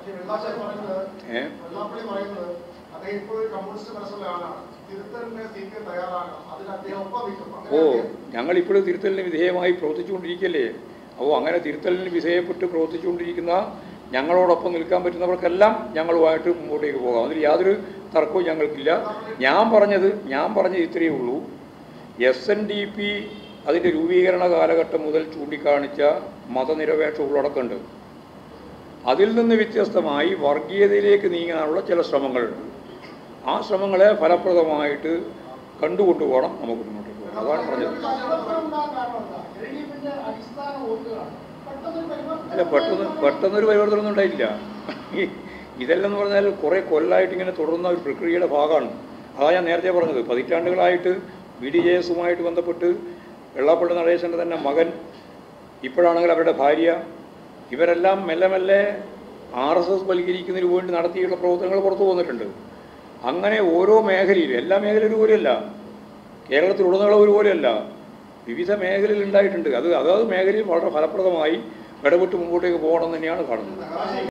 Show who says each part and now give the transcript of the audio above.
Speaker 1: ഓ, ഞങ്ങളിപ്പോഴും തിരുത്തലിന് വിധേയമായി പ്രവർത്തിച്ചുകൊണ്ടിരിക്കുകയല്ലേ. അപ്പോൾ അങ്ങനെ തിരുത്തലിന് വിധേയപ്പെട്ട് പ്രവർത്തിച്ചുകൊണ്ടിരിക്കുന്ന ഞങ്ങളോടൊപ്പം നിൽക്കാൻ പറ്റുന്നവർക്കെല്ലാം ഞങ്ങളുമായിട്ട് മുമ്പോട്ടേക്ക് പോകാം. അതിൽ യാതൊരു തർക്കവും ഞങ്ങൾക്കില്ല. ഞാൻ പറഞ്ഞത് ഇത്രയേ ഉള്ളൂ. SNDP അതിൻ്റെ രൂപീകരണ കാലഘട്ടം മുതൽ ചൂണ്ടിക്കാണിച്ച മതനിരപേക്ഷ ഉള്ളടക്കമുണ്ട്. അതിൽ നിന്ന് വ്യത്യസ്തമായി വർഗീയതയിലേക്ക് നീങ്ങാനുള്ള ചില ശ്രമങ്ങളുണ്ട്. ആ ശ്രമങ്ങളെ ഫലപ്രദമായിട്ട് കണ്ടുകൊണ്ടുപോകണം നമുക്ക് മുന്നോട്ട് പോകാം. അതാണ് പറഞ്ഞത്. അല്ല, പെട്ടെന്നൊരു പരിവർത്തനമൊന്നും ഉണ്ടായില്ല. ഇതെല്ലാം എന്ന് പറഞ്ഞാൽ കുറേ കൊല്ലമായിട്ട് ഇങ്ങനെ തുടർന്ന ഒരു പ്രക്രിയയുടെ ഭാഗമാണ്. അതാണ് ഞാൻ നേരത്തെ പറഞ്ഞത്. പതിറ്റാണ്ടുകളായിട്ട് BDJS-ഉമായിട്ട് ബന്ധപ്പെട്ട് വെള്ളാപ്പള്ളി നടേശൻ്റെ തന്നെ മകൻ, ഇപ്പോഴാണെങ്കിൽ അവരുടെ ഭാര്യ, ഇവരെല്ലാം മെല്ലെ മെല്ലെ RSS വൽക്കരിക്കുന്നതിന് വേണ്ടി നടത്തിയിട്ടുള്ള പ്രവർത്തനങ്ങൾ പുറത്തു വന്നിട്ടുണ്ട്. അങ്ങനെ ഓരോ മേഖലയിലും, എല്ലാ മേഖലയും ഒരുപോലെയല്ല, കേരളത്തിലുടനീളം ഒരുപോലെയല്ല, വിവിധ മേഖലയിൽ ഉണ്ടായിട്ടുണ്ട്. അതാത് മേഖലയിൽ വളരെ ഫലപ്രദമായി ഇടപെട്ട് മുമ്പോട്ടേക്ക് പോകണം തന്നെയാണ് കാണുന്നത്.